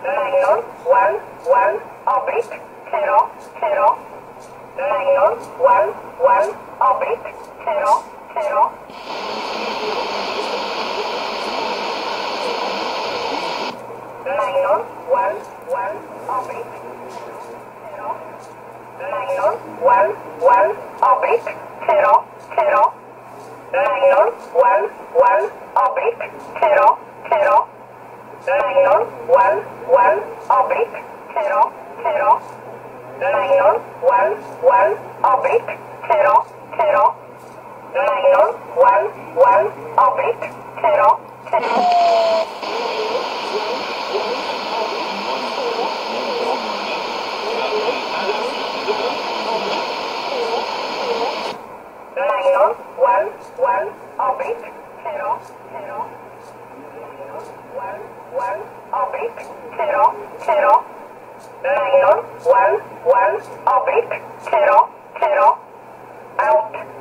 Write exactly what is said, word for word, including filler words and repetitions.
Nylon one one oblique zero zero. Nylon one one oblique zero zero. Nylon one one oblique zero. Nylon one one oblique zero zero. Nylon one one oblique zero zero. Nylon one one oblique zero zero. Nylon one one oblique zero zero. Nylon one one oblique zero zero. Nylon one one oblique zero zero. One one oblique zero zero. Nylon one one oblique zero zero. Out.